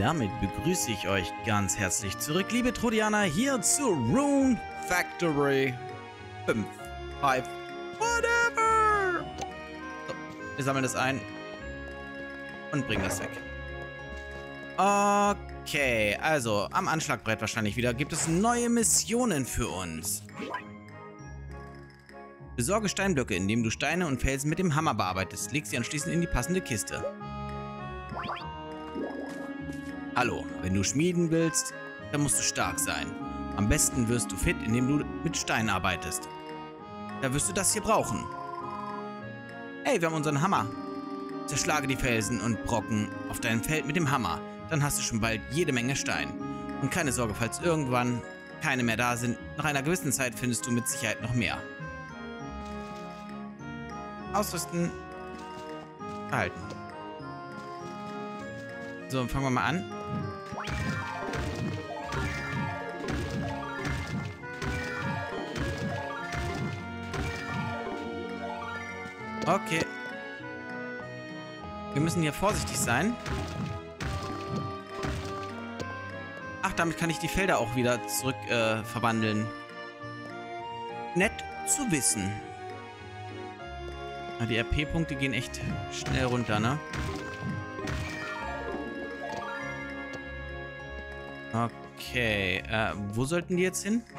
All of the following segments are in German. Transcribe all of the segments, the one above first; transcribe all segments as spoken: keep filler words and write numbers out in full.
damit begrüße ich euch ganz herzlich zurück, liebe Trodianer, hier zu Rune Factory fünf, fünf, whatever. So, wir sammeln das ein und bringen das weg. Okay, also am Anschlagbrett wahrscheinlich wieder gibt es neue Missionen für uns. Besorge Steinblöcke, indem du Steine und Felsen mit dem Hammer bearbeitest. Leg sie anschließend in die passende Kiste. Hallo, wenn du schmieden willst, dann musst du stark sein. Am besten wirst du fit, indem du mit Stein arbeitest. Da wirst du das hier brauchen. Hey, wir haben unseren Hammer. Zerschlage die Felsen und Brocken auf deinem Feld mit dem Hammer. Dann hast du schon bald jede Menge Stein. Und keine Sorge, falls irgendwann keine mehr da sind, nach einer gewissen Zeit findest du mit Sicherheit noch mehr. Ausrüsten. Verhalten. So, fangen wir mal an. Okay. Wir müssen hier vorsichtig sein. Ach, damit kann ich die Felder auch wieder zurück äh, verwandeln. Nett zu wissen. Ja, die R P-Punkte gehen echt schnell runter, ne? Okay, äh, wo sollten die jetzt hin?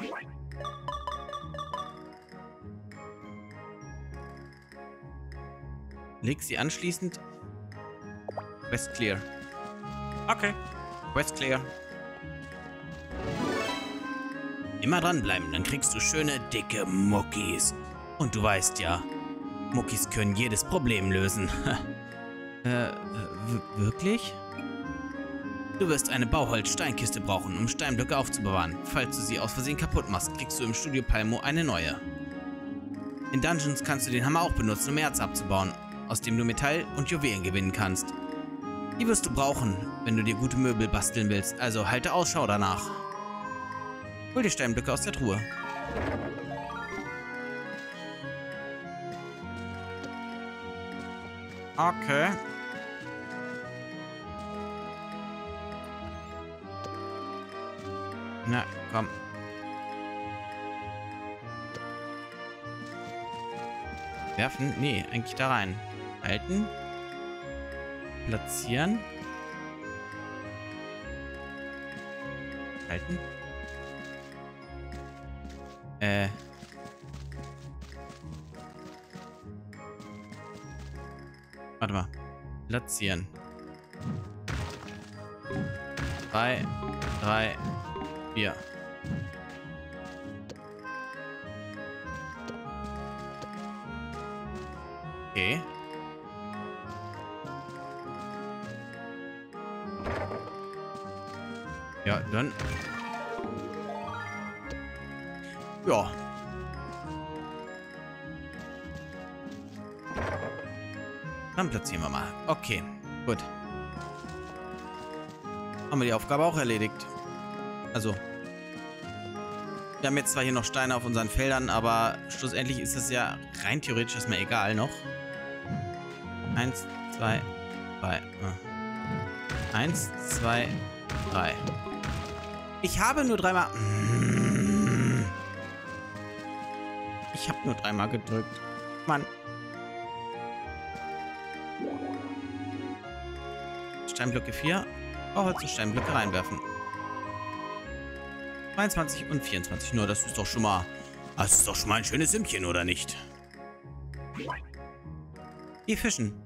Leg sie anschließend. Quest clear. Okay, Quest clear. Immer dranbleiben, dann kriegst du schöne, dicke Muckis. Und du weißt ja, Muckis können jedes Problem lösen. äh, wirklich? Du wirst eine Bauholz-Steinkiste brauchen, um Steinblöcke aufzubewahren. Falls du sie aus Versehen kaputt machst, kriegst du im Studio Palmo eine neue. In Dungeons kannst du den Hammer auch benutzen, um Erz abzubauen, aus dem du Metall und Juwelen gewinnen kannst. Die wirst du brauchen, wenn du dir gute Möbel basteln willst, also halte Ausschau danach. Hol die Steinblöcke aus der Truhe. Okay. Na, komm. Werfen? Nee, eigentlich da rein. Halten. Platzieren. Halten. Äh. Warte mal. Platzieren. Drei, drei, vier. Okay. Ja, dann. Ja. Dann platzieren wir mal. Okay, gut. Haben wir die Aufgabe auch erledigt. Also. Wir haben jetzt zwar hier noch Steine auf unseren Feldern, aber schlussendlich ist es ja rein theoretisch erstmal egal noch. Eins, zwei, drei. Eins, zwei, drei. Ich habe nur dreimal... Ich habe nur dreimal gedrückt. Mann. Steinblöcke vier. Bauholz und Steinblöcke reinwerfen. zweiundzwanzig und vierundzwanzig. Nur, das ist doch schon mal... Das ist doch schon mal ein schönes Sümmchen, oder nicht? Hier fischen.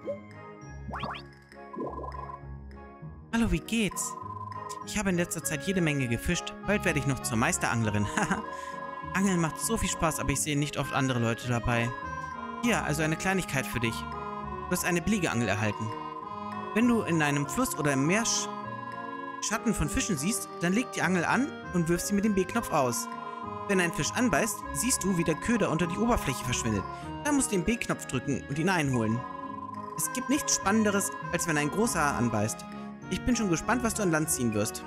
Hallo, wie geht's? Ich habe in letzter Zeit jede Menge gefischt. Bald werde ich noch zur Meisteranglerin. Haha. Angeln macht so viel Spaß, aber ich sehe nicht oft andere Leute dabei. Hier, also eine Kleinigkeit für dich. Du hast eine Bliegeangel erhalten. Wenn du in einem Fluss oder im Meer Sch Schatten von Fischen siehst, dann leg die Angel an und wirf sie mit dem B-Knopf aus. Wenn ein Fisch anbeißt, siehst du, wie der Köder unter die Oberfläche verschwindet. Dann musst du den B-Knopf drücken und ihn einholen. Es gibt nichts Spannenderes, als wenn ein großer anbeißt. Ich bin schon gespannt, was du an Land ziehen wirst.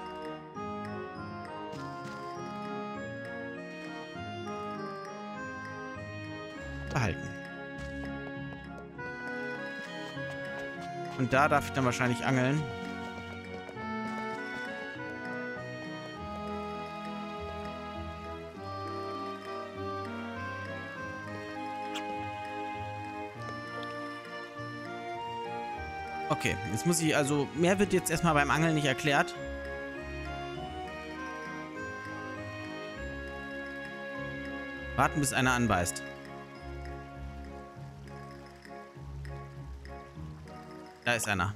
Behalten. Und da darf ich dann wahrscheinlich angeln. Okay, jetzt muss ich, also, mehr wird jetzt erstmal beim Angeln nicht erklärt. Warten, bis einer anbeißt. Da ist einer.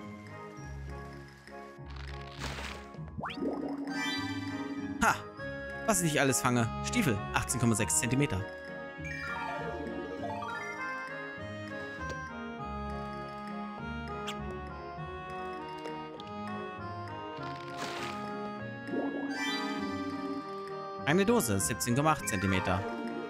Ha! Was ich nicht alles fange. Stiefel, achtzehn Komma sechs Zentimeter. Eine Dose, siebzehn Komma acht Zentimeter.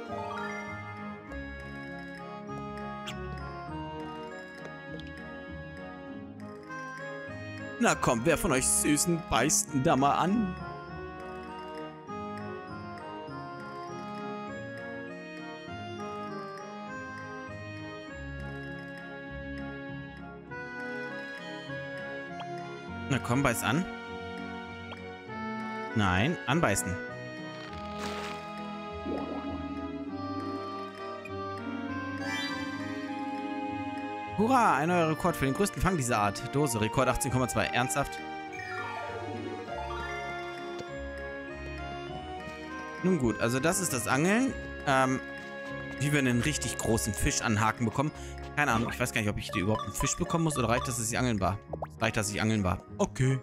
Na komm, wer von euch Süßen beißt denn da mal an? Na komm, beiß an. Nein, anbeißen. Hurra, ein neuer Rekord für den größten Fang dieser Art. Dose, Rekord achtzehn Komma zwei. Ernsthaft? Nun gut, also das ist das Angeln. Ähm, wie wir einen richtig großen Fisch an den Haken bekommen. Keine Ahnung, ich weiß gar nicht, ob ich dir überhaupt einen Fisch bekommen muss oder reicht, dass es angeln war. Reicht, dass ich angeln war. Okay.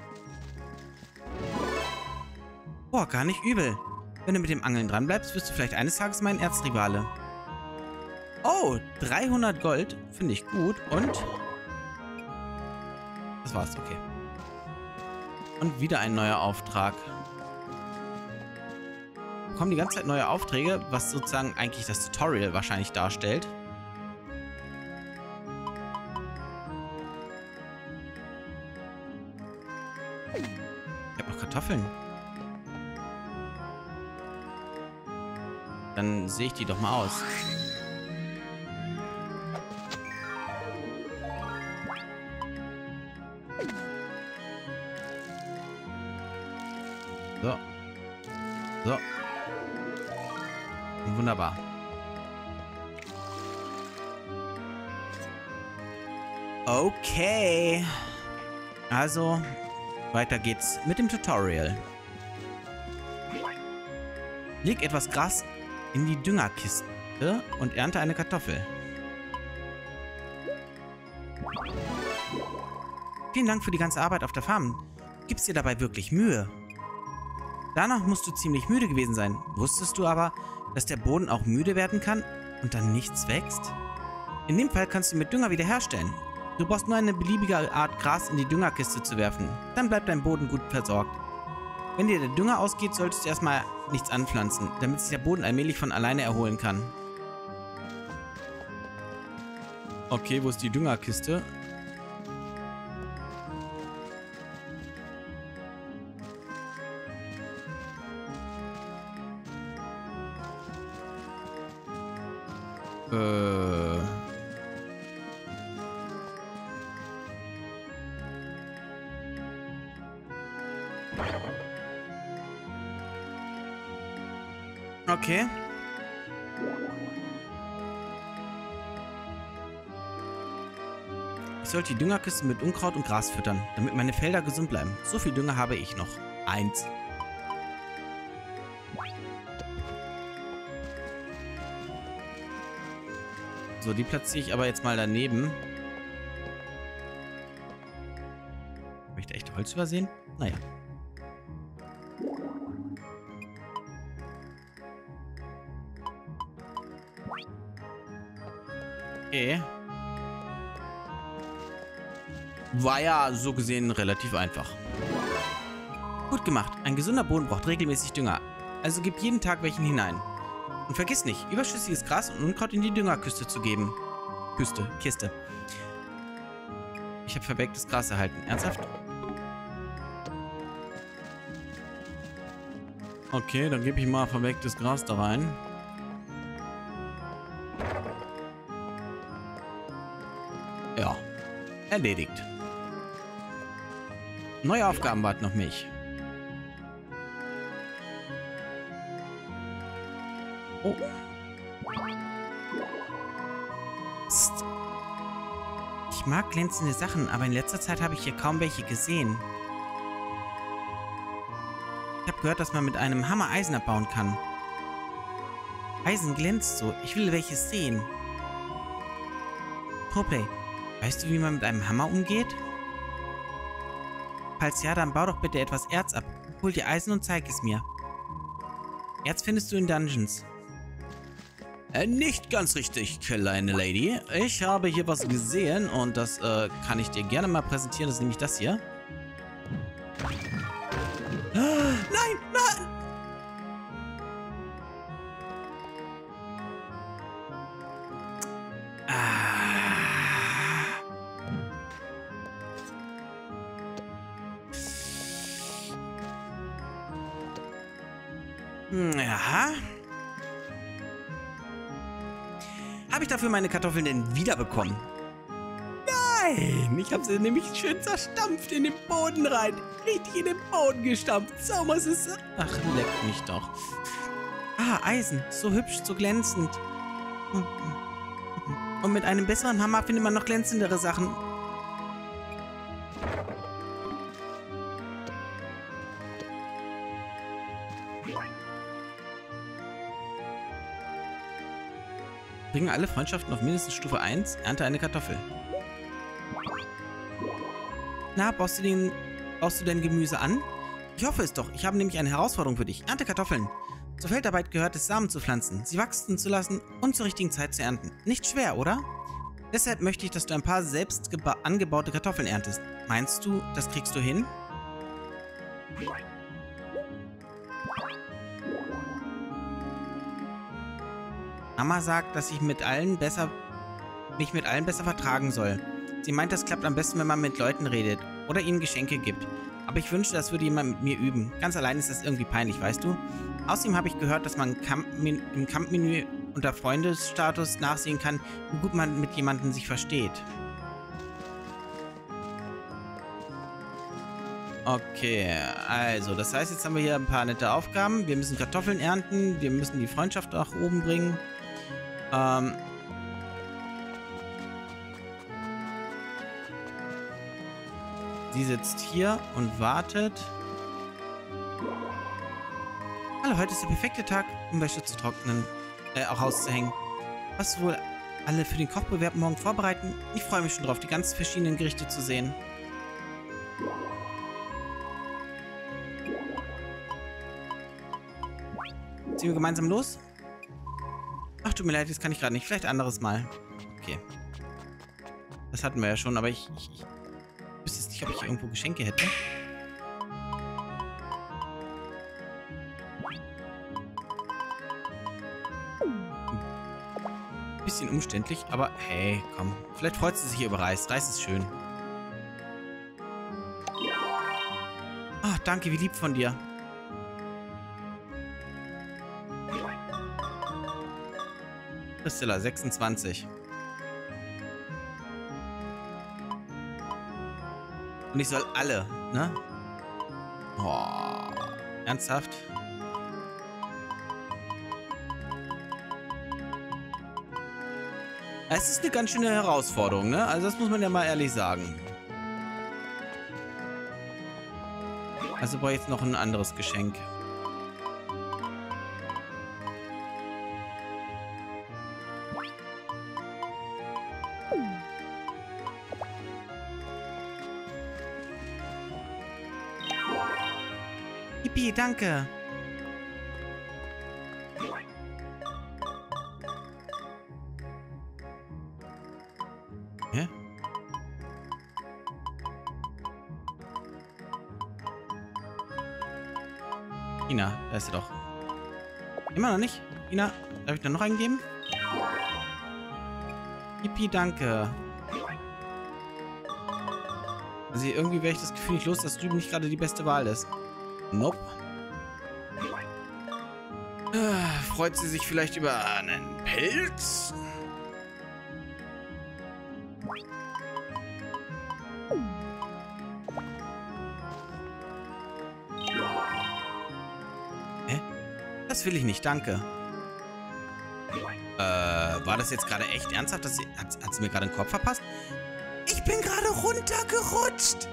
Boah, gar nicht übel. Wenn du mit dem Angeln dran bleibst, wirst du vielleicht eines Tages mein Erzrivale. Oh, dreihundert Gold. Finde ich gut. Und? Das war's, okay. Und wieder ein neuer Auftrag. Wir bekommen die ganze Zeit neue Aufträge, was sozusagen eigentlich das Tutorial wahrscheinlich darstellt. Ich habe noch Kartoffeln. Dann sehe ich die doch mal aus. So. So. Wunderbar. Okay. Also, weiter geht's mit dem Tutorial. Leg etwas Gras in die Düngerkiste und ernte eine Kartoffel. Vielen Dank für die ganze Arbeit auf der Farm. Gibst dir dabei wirklich Mühe. Danach musst du ziemlich müde gewesen sein. Wusstest du aber, dass der Boden auch müde werden kann und dann nichts wächst? In dem Fall kannst du mit Dünger wiederherstellen. Du brauchst nur eine beliebige Art Gras in die Düngerkiste zu werfen. Dann bleibt dein Boden gut versorgt. Wenn dir der Dünger ausgeht, solltest du erstmal nichts anpflanzen, damit sich der Boden allmählich von alleine erholen kann. Okay, wo ist die Düngerkiste? Äh... Okay. Ich sollte die Düngerkiste mit Unkraut und Gras füttern, damit meine Felder gesund bleiben. So viel Dünger habe ich noch. Eins. So, die platziere ich aber jetzt mal daneben. Habe ich da echt Holz übersehen? Naja. Okay. War ja so gesehen relativ einfach. Gut gemacht. Ein gesunder Boden braucht regelmäßig Dünger. Also gib jeden Tag welchen hinein. Und vergiss nicht, überschüssiges Gras und Unkraut in die Düngerkiste zu geben. Küste, Kiste. Ich habe verwelktes Gras erhalten. Ernsthaft? Okay, dann gebe ich mal verwelktes Gras da rein. Ja. Erledigt. Neue Aufgaben warten auf mich. Oh. Psst. Ich Ich mag glänzende Sachen, aber in letzter Zeit habe ich hier kaum welche gesehen. Ich habe gehört, dass man mit einem Hammer Eisen abbauen kann. Eisen glänzt so. Ich will welches sehen. Proplay, weißt du, wie man mit einem Hammer umgeht? Falls ja, dann bau doch bitte etwas Erz ab. Hol dir Eisen und zeig es mir. Erz findest du in Dungeons. Äh, nicht ganz richtig, kleine Lady. Ich habe hier was gesehen und das äh, kann ich dir gerne mal präsentieren. Das ist nämlich das hier. Nein, nein! Ah. Ja. Habe ich dafür meine Kartoffeln denn wiederbekommen? Nein! Ich habe sie nämlich schön zerstampft in den Boden rein. Richtig in den Boden gestampft. So muss es sein. Ach, leck mich doch. Ah, Eisen. So hübsch, so glänzend. Und mit einem besseren Hammer findet man noch glänzendere Sachen. Bringen alle Freundschaften auf mindestens Stufe eins, ernte eine Kartoffel. Na, baust du, den, baust du dein Gemüse an? Ich hoffe es doch. Ich habe nämlich eine Herausforderung für dich. Ernte Kartoffeln. Zur Feldarbeit gehört es, Samen zu pflanzen, sie wachsen zu lassen und zur richtigen Zeit zu ernten. Nicht schwer, oder? Deshalb möchte ich, dass du ein paar selbst angebaute Kartoffeln erntest. Meinst du, das kriegst du hin? Mama sagt, dass ich mit allen besser, mich mit allen besser vertragen soll. Sie meint, das klappt am besten, wenn man mit Leuten redet oder ihnen Geschenke gibt. Aber ich wünschte, das würde jemand mit mir üben. Ganz allein ist das irgendwie peinlich, weißt du? Außerdem habe ich gehört, dass man im Kampfmenü unter Freundesstatus nachsehen kann, wie gut man mit jemandem sich versteht. Okay, also, das heißt, jetzt haben wir hier ein paar nette Aufgaben. Wir müssen Kartoffeln ernten, wir müssen die Freundschaft nach oben bringen. Ähm... Sie sitzt hier und wartet. Hallo, heute ist der perfekte Tag, um Wäsche zu trocknen, äh, auch auszuhängen. Was wohl alle für den Kochbewerb morgen vorbereiten? Ich freue mich schon drauf, die ganz verschiedenen Gerichte zu sehen. Ziehen wir gemeinsam los? Ach, tut mir leid, das kann ich gerade nicht. Vielleicht ein anderes Mal. Okay. Das hatten wir ja schon, aber ich... ich, ich Ich wüsste jetzt nicht, ob ich irgendwo Geschenke hätte. Ein bisschen umständlich, aber hey, komm. Vielleicht freut sie sich hier über Reis. Reis ist schön. Ach, danke, wie lieb von dir. Priscilla, sechsundzwanzig. Und ich soll alle, ne? Boah. Ernsthaft? Es ist eine ganz schöne Herausforderung, ne? Also das muss man ja mal ehrlich sagen. Also brauche ich jetzt noch ein anderes Geschenk. Yippie, danke. Hä? Ina, da ist sie doch. Immer noch nicht? Ina, darf ich da noch eingeben? Yippie, danke. Also irgendwie wäre ich das Gefühl nicht los, dass drüben nicht gerade die beste Wahl ist. Nope. Ah, freut sie sich vielleicht über einen Pelz? Hä? Das will ich nicht, danke. Äh, war das jetzt gerade echt ernsthaft? Dass sie, hat, hat sie mir gerade den Kopf verpasst? Ich bin gerade runtergerutscht.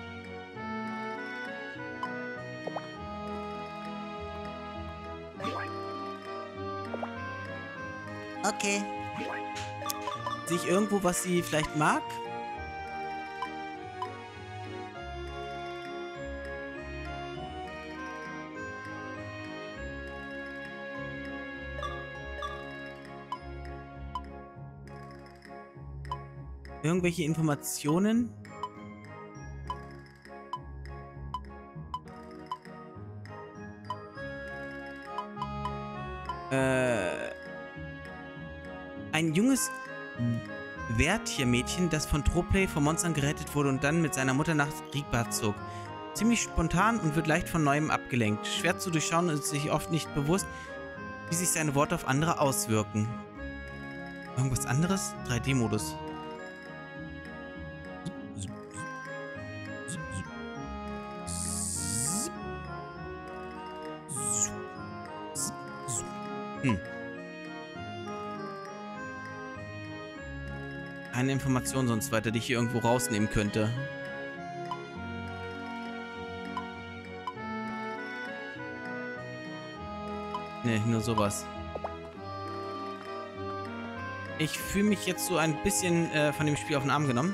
Okay. Sehe ich irgendwo, was sie vielleicht mag? Irgendwelche Informationen? Äh... Ein junges Wertiermädchen, das von Tropley von Monstern gerettet wurde und dann mit seiner Mutter nach Rigba zog. Ziemlich spontan und wird leicht von Neuem abgelenkt. Schwer zu durchschauen und ist sich oft nicht bewusst, wie sich seine Worte auf andere auswirken. Irgendwas anderes? drei D Modus. Hm. Keine Information sonst weiter, die ich hier irgendwo rausnehmen könnte. Ne, nur sowas. Ich fühle mich jetzt so ein bisschen äh, von dem Spiel auf den Arm genommen.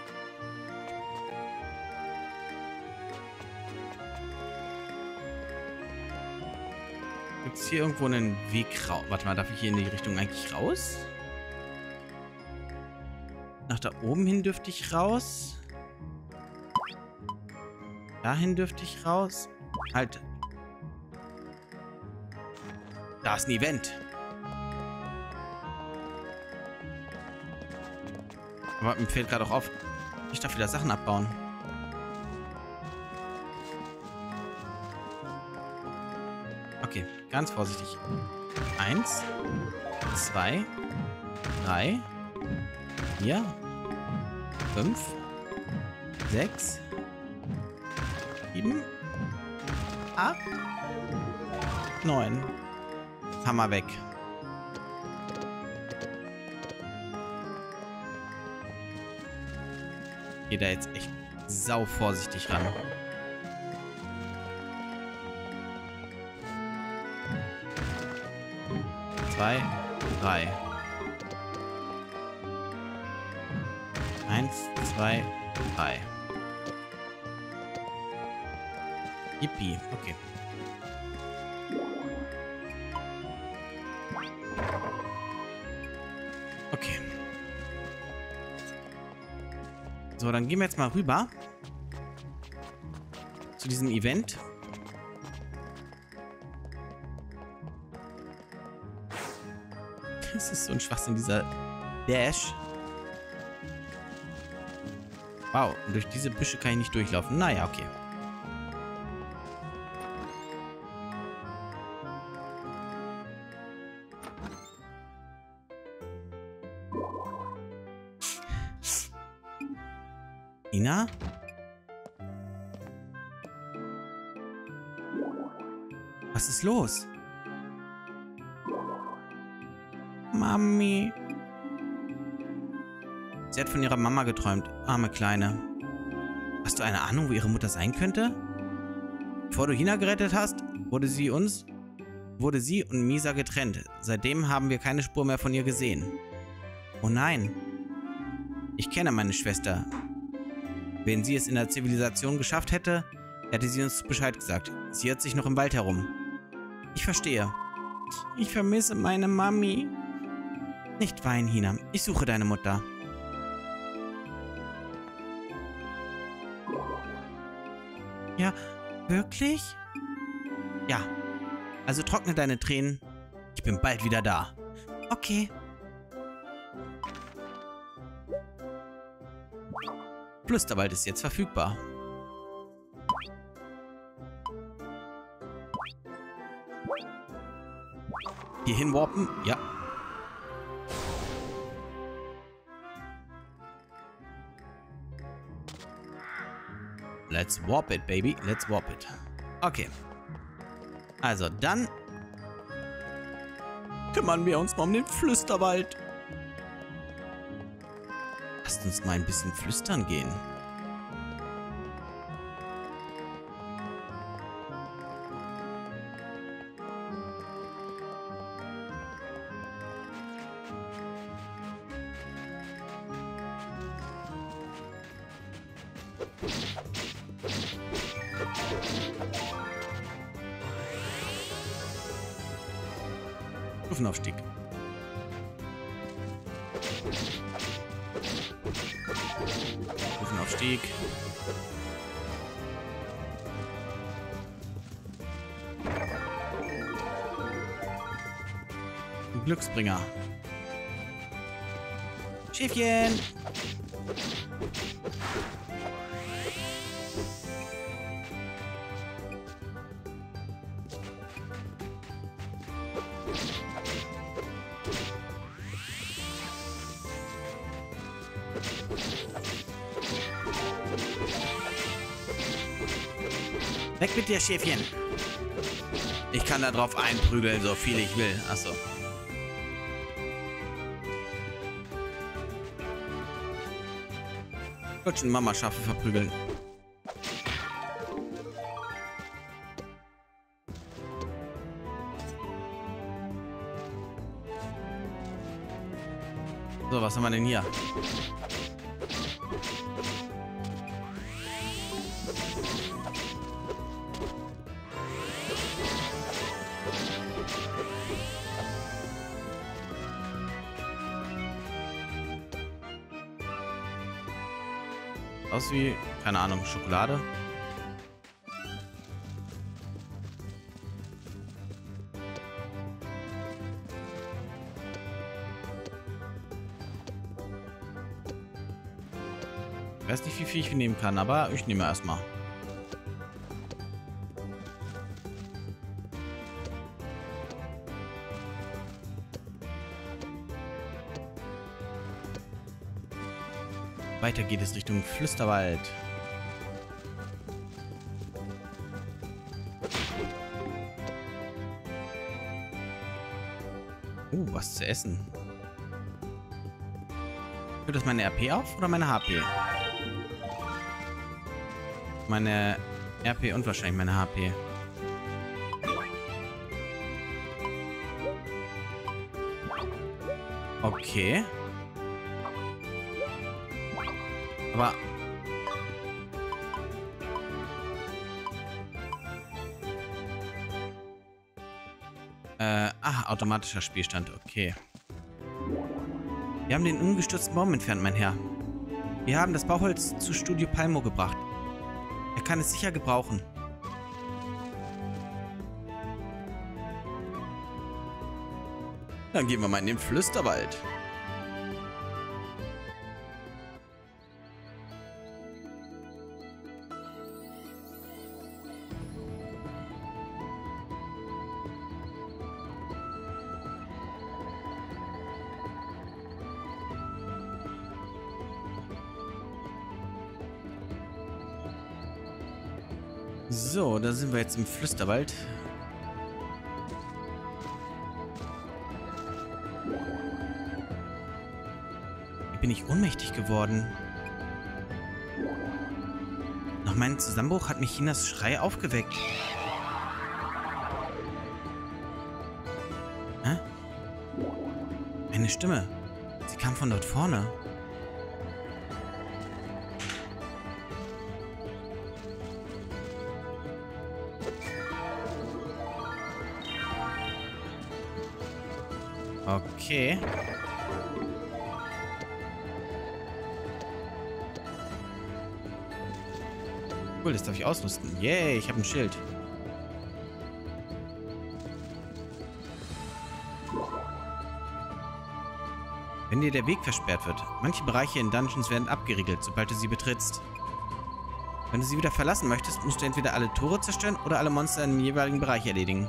Gibt es hier irgendwo einen Weg raus? Warte mal, darf ich hier in die Richtung eigentlich raus? Nach da oben hin dürfte ich raus. Dahin dürfte ich raus. Halt. Da ist ein Event. Aber mir fällt gerade auch auf, ich darf wieder Sachen abbauen. Okay, ganz vorsichtig. Eins, zwei, drei, vier, fünf, sechs, sieben, acht, neun. Hammer weg. Geht da jetzt echt sau vorsichtig ran. Zwei, drei. Eins, zwei, drei. Yippie, okay. Okay. So, dann gehen wir jetzt mal rüber zu diesem Event. Das ist so ein Schwachsinn, dieser Dash. Wow, und durch diese Büsche kann ich nicht durchlaufen. Naja, okay. Ina? Was ist los? Mami. Sie hat von ihrer Mama geträumt. Arme Kleine. Hast du eine Ahnung, wo ihre Mutter sein könnte? Bevor du Hina gerettet hast, wurde sie uns, wurde sie und Misa getrennt. Seitdem haben wir keine Spur mehr von ihr gesehen. Oh nein. Ich kenne meine Schwester. Wenn sie es in der Zivilisation geschafft hätte, hätte sie uns Bescheid gesagt. Sie irrt sich noch im Wald herum. Ich verstehe. Ich vermisse meine Mami. Nicht weinen, Hina. Ich suche deine Mutter. Ja, wirklich? Ja. Also trockne deine Tränen. Ich bin bald wieder da. Okay. Flüsterwald ist jetzt verfügbar. Hierhin warpen? Ja. Let's warp it, baby. Let's warp it. Okay. Also, dann kümmern wir uns mal um den Flüsterwald. Lasst uns mal ein bisschen flüstern gehen. Stufenaufstieg. Stufenaufstieg. Ein Glücksbringer. Schäfchen! Weg mit dir, Schäfchen. Ich kann da drauf einprügeln, so viel ich will. Achso. Kutschen, Mama Schafe verprügeln. So, was haben wir denn hier? Aus wie, keine Ahnung, Schokolade. Ich weiß nicht, wie viel ich nehmen kann, aber ich nehme erstmal. Weiter geht es Richtung Flüsterwald. Uh, was zu essen. Führt das meine R P auf oder meine H P? Meine R P und wahrscheinlich meine H P. Okay. Aber... Äh, ah, automatischer Spielstand, okay. Wir haben den umgestürzten Baum entfernt, mein Herr. Wir haben das Bauholz zu Studio Palmo gebracht. Er kann es sicher gebrauchen. Dann gehen wir mal in den Flüsterwald. So, da sind wir jetzt im Flüsterwald. Hier bin ich ohnmächtig geworden. Nach meinem Zusammenbruch hat mich Chinas Schrei aufgeweckt. Hä? Eine Stimme. Sie kam von dort vorne. Okay. Cool, das darf ich ausrüsten. Yay, ich habe ein Schild. Wenn dir der Weg versperrt wird, manche Bereiche in Dungeons werden abgeriegelt, sobald du sie betrittst. Wenn du sie wieder verlassen möchtest, musst du entweder alle Tore zerstören oder alle Monster im jeweiligen Bereich erledigen.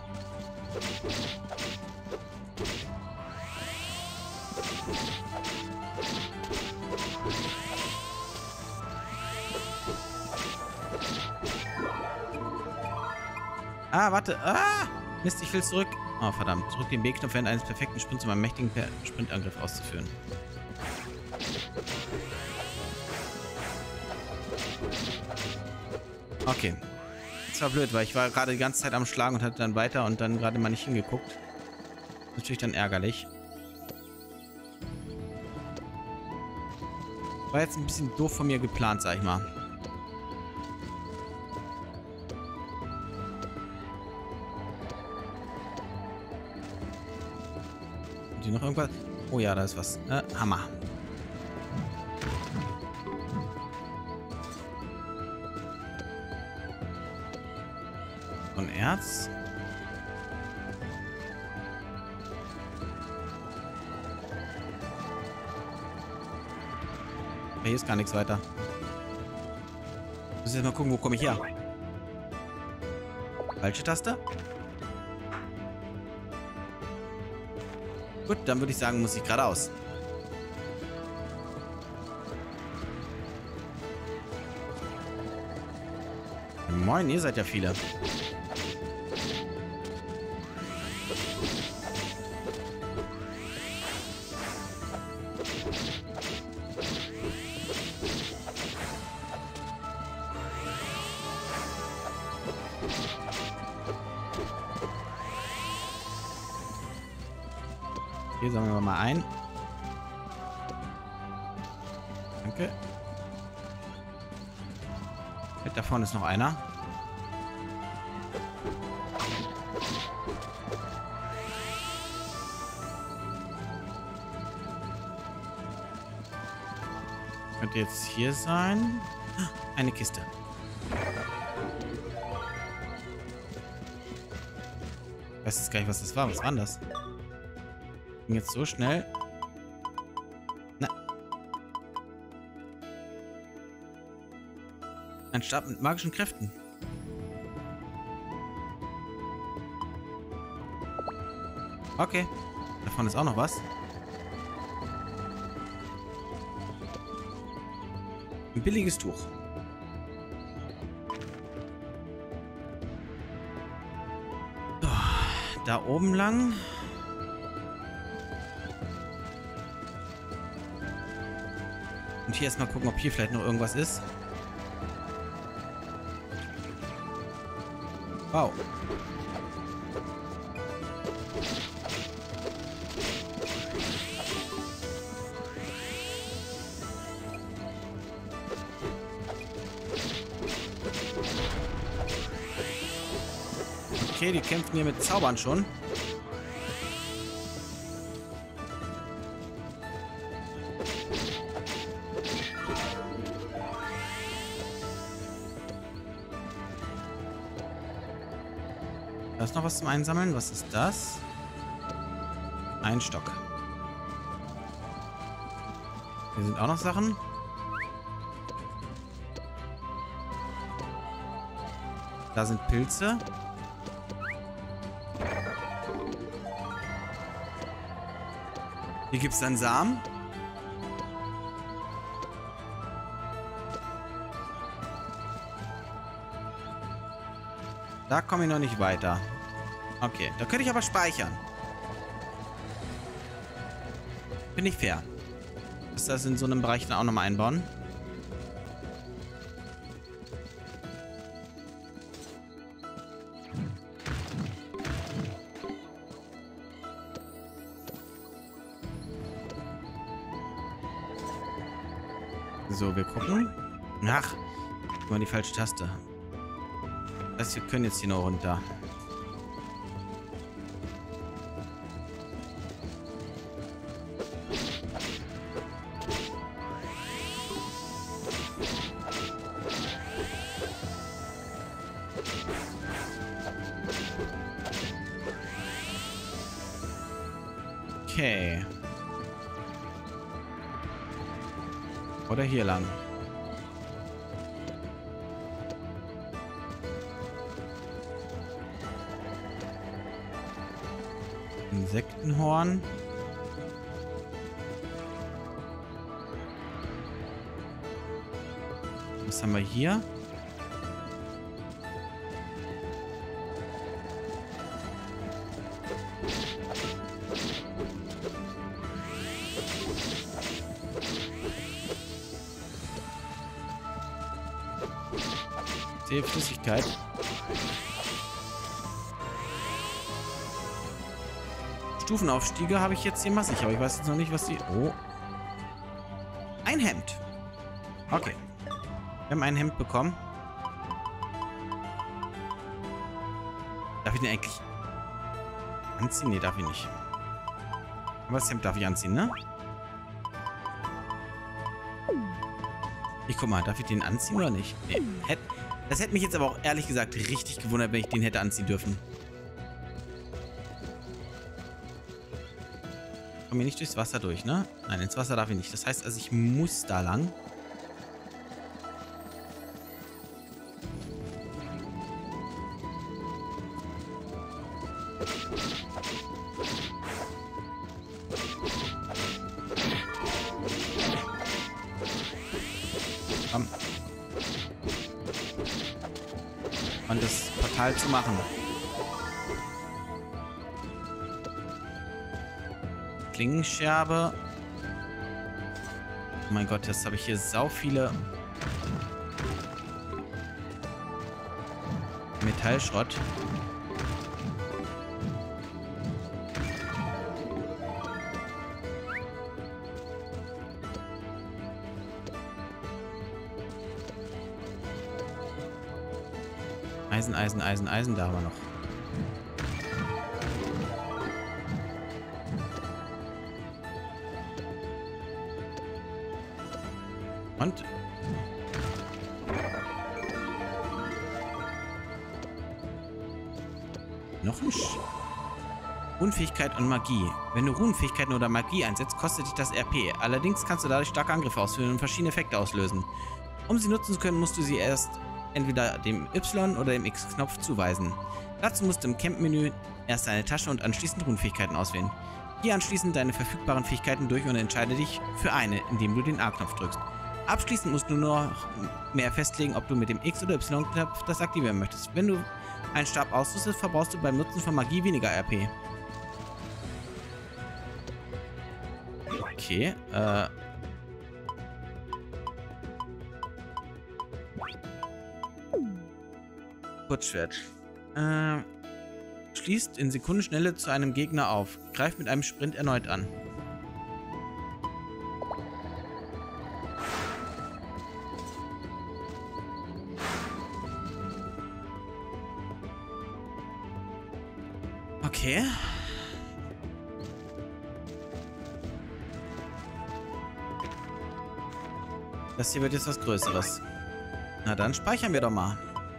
Ah, warte. Ah! Mist, ich will zurück. Oh, verdammt. Drück den B-Knopf während eines perfekten Sprints, um einen mächtigen Sprintangriff auszuführen. Okay. Das war blöd, weil ich war gerade die ganze Zeit am Schlagen und hatte dann weiter und dann gerade mal nicht hingeguckt. Natürlich dann ärgerlich. War jetzt ein bisschen doof von mir geplant, sag ich mal. Hat hier noch irgendwas? Oh ja, da ist was. Äh, Hammer. Und Erz. Hier ist gar nichts weiter. Ich muss jetzt mal gucken, wo komme ich her? Falsche Taste? Gut, dann würde ich sagen, muss ich geradeaus. Moin, ihr seid ja viele. Hier sammeln wir mal ein. Danke. Da vorne ist noch einer. Könnte jetzt hier sein. Eine Kiste. Ich weiß jetzt gar nicht, was das war. Was war denn das? Ging jetzt so schnell. Na. Ein Stab mit magischen Kräften. Okay. Davon ist auch noch was. Ein billiges Tuch. So, da oben lang. Und hier erstmal gucken, ob hier vielleicht noch irgendwas ist. Wow. Okay, die kämpfen hier mit Zaubern schon. Da ist noch was zum Einsammeln. Was ist das? Ein Stock. Hier sind auch noch Sachen. Da sind Pilze. Hier gibt es dann Samen. Da komme ich noch nicht weiter. Okay, da könnte ich aber speichern. Finde ich fair. Ist das in so einem Bereich dann auch nochmal einbauen? So, wir gucken. Ach, guck mal die falsche Taste. Das wir können jetzt hier noch runter. Okay. Oder hier lang. Insektenhorn. Was haben wir hier? Viel Flüssigkeit. Stufenaufstiege habe ich jetzt hier massig, aber ich weiß jetzt noch nicht, was die... Oh. Ein Hemd. Okay. Wir haben ein Hemd bekommen. Darf ich den eigentlich anziehen? Nee, darf ich nicht. Aber das Hemd darf ich anziehen, ne? Ich guck mal, darf ich den anziehen oder nicht? Nee. Das hätte mich jetzt aber auch ehrlich gesagt richtig gewundert, wenn ich den hätte anziehen dürfen. Ich komme hier nicht durchs Wasser durch, ne? Nein, ins Wasser darf ich nicht. Das heißt also, ich muss da lang. Komm. Und das Portal zu machen. Klingenscherbe. Oh mein Gott, jetzt habe ich hier sau viele Metallschrott. Eisen, Eisen, Eisen, Eisen, da haben wir noch. Und? Noch ein Sch Runenfähigkeit und Magie. Wenn du Runenfähigkeiten oder Magie einsetzt, kostet dich das R P. Allerdings kannst du dadurch starke Angriffe ausführen und verschiedene Effekte auslösen. Um sie nutzen zu können, musst du sie erst entweder dem Y- oder dem X-Knopf zuweisen. Dazu musst du im Camp-Menü erst deine Tasche und anschließend Runenfähigkeiten auswählen. Geh anschließend deine verfügbaren Fähigkeiten durch und entscheide dich für eine, indem du den A-Knopf drückst. Abschließend musst du nur noch mehr festlegen, ob du mit dem X- oder Y-Knopf das aktivieren möchtest. Wenn du einen Stab ausrüstest, verbrauchst du beim Nutzen von Magie weniger R P. Okay, äh... Kurzschwert. Äh... Schließt in Sekundenschnelle zu einem Gegner auf. Greift mit einem Sprint erneut an. Okay. Das hier wird jetzt was Größeres. Na dann speichern wir doch mal.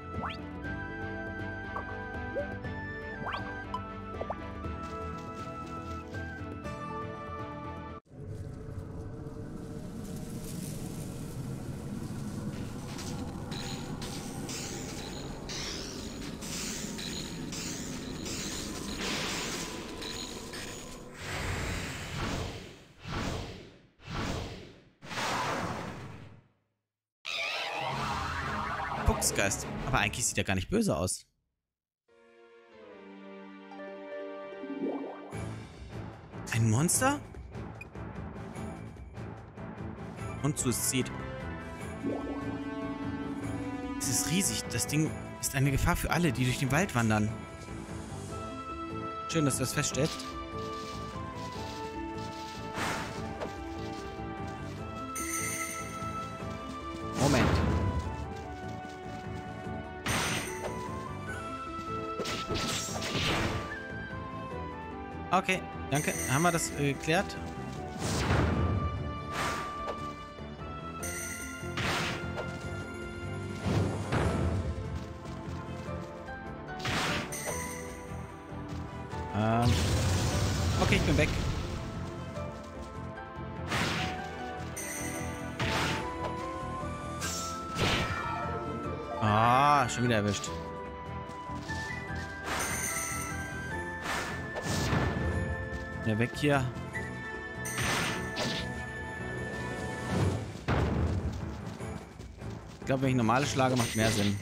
Fuchsgeist. Aber eigentlich sieht er gar nicht böse aus. Ein Monster? Und zu es zieht. Es ist riesig. Das Ding ist eine Gefahr für alle, die durch den Wald wandern. Schön, dass du das feststellst. Moment. Okay, danke. Haben wir das äh, geklärt? Ähm. Okay, ich bin weg. Ah, schon wieder erwischt. Ja, weg hier. Ich glaube, wenn ich normale schlage, macht mehr Sinn.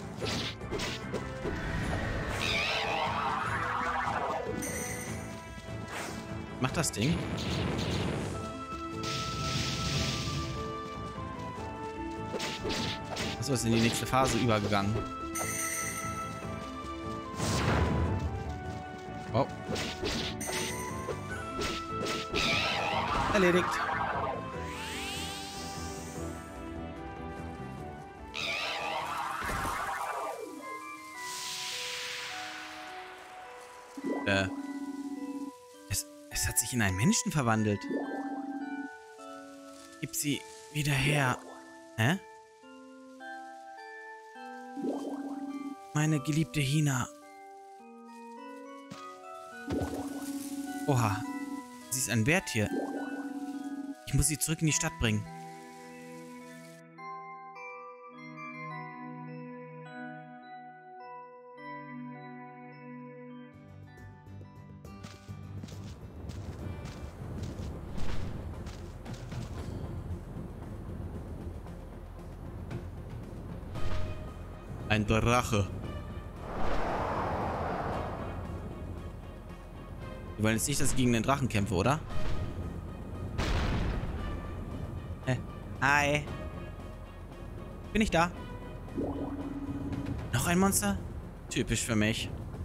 Macht das Ding? Achso, So, ist in die nächste Phase übergegangen. Oh. Erledigt. Äh. Es, es hat sich in einen Menschen verwandelt. Gib sie wieder her. Hä? Meine geliebte Hina. Oha. Sie ist ein Wehrtier. Ich muss sie zurück in die Stadt bringen. Ein Drache. Wir wollen jetzt nicht, dass ich gegen den Drachen kämpfe, oder? Äh, hi. Bin ich da? Noch ein Monster? Typisch für mich.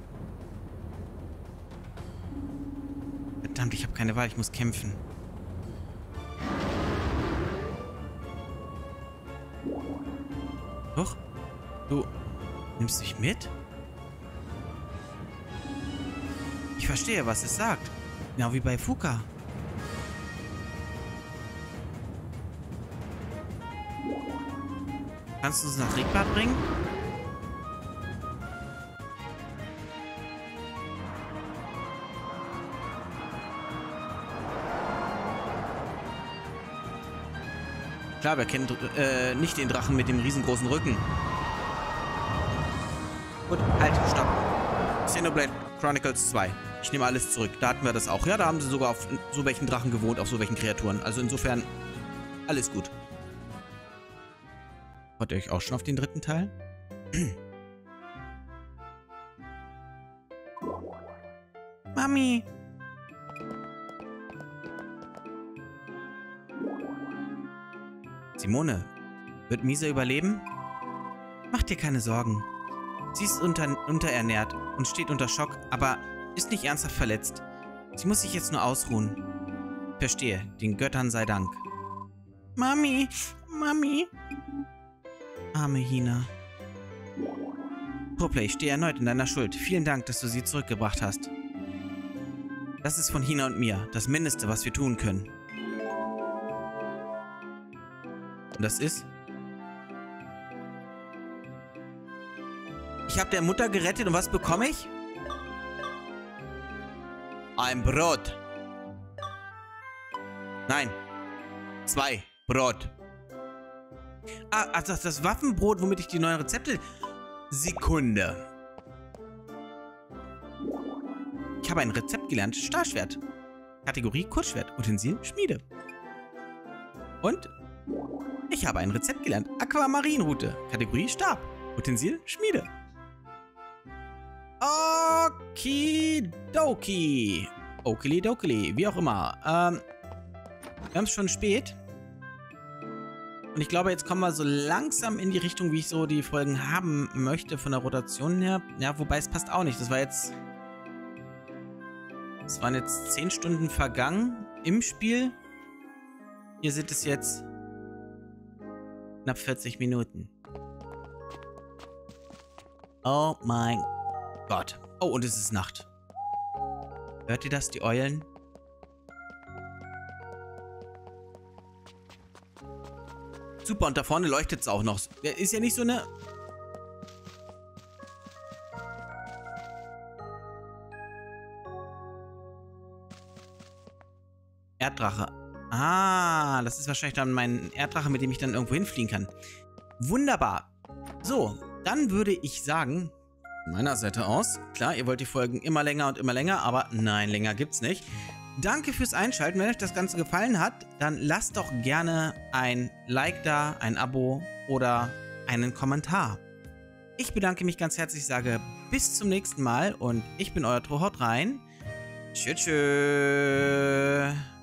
Verdammt, ich habe keine Wahl, ich muss kämpfen. Huch. Du nimmst mich mit? Ich verstehe, was es sagt. Genau wie bei Fuka. Kannst du uns nach Rigbad bringen? Klar, wer kennt äh, nicht den Drachen mit dem riesengroßen Rücken? Gut, halt, stopp. Xenoblade Chronicles zwei. Ich nehme alles zurück. Da hatten wir das auch. Ja, da haben sie sogar auf so welchen Drachen gewohnt, auf so welchen Kreaturen. Also insofern, alles gut. Freut ihr euch auch schon auf den dritten Teil? Mami! Simone, wird Misa überleben? Mach dir keine Sorgen. Sie ist unter, unterernährt und steht unter Schock, aber ist nicht ernsthaft verletzt. Sie muss sich jetzt nur ausruhen. Verstehe, den Göttern sei Dank. Mami, Mami. Arme Hina. Proplay, ich stehe erneut in deiner Schuld. Vielen Dank, dass du sie zurückgebracht hast. Das ist von Hina und mir, das Mindeste, was wir tun können. Und das ist... Ich habe der Mutter gerettet und was bekomme ich? Ein Brot. Nein. Zwei Brot. Ah, also das, das Waffenbrot, womit ich die neuen Rezepte... Sekunde. Ich habe ein Rezept gelernt. Stahlschwert. Kategorie Kurzschwert. Utensil Schmiede. Und ich habe ein Rezept gelernt. Aquamarinroute. Kategorie Stab. Utensil Schmiede. Okidoki. Okili-dokili. Wie auch immer. Ähm, wir haben es schon spät. Und ich glaube, jetzt kommen wir so langsam in die Richtung, wie ich so die Folgen haben möchte, von der Rotation her. Ja, wobei es passt auch nicht. Das war jetzt... Es waren jetzt zehn Stunden vergangen im Spiel. Hier sind es jetzt knapp vierzig Minuten. Oh mein Gott. Oh, und es ist Nacht. Hört ihr das, die Eulen? Super, und da vorne leuchtet es auch noch. Ist ja nicht so eine... Erddrache. Ah, das ist wahrscheinlich dann mein Erddrache, mit dem ich dann irgendwo hinfliegen kann. Wunderbar. So, dann würde ich sagen, von meiner Seite aus, klar, ihr wollt die Folgen immer länger und immer länger, aber nein, länger gibt's nicht. Danke fürs Einschalten. Wenn euch das Ganze gefallen hat, dann lasst doch gerne ein Like da, ein Abo oder einen Kommentar. Ich bedanke mich ganz herzlich, sage bis zum nächsten Mal und ich bin euer Tro, haut rein. Tschüss. Tschüss.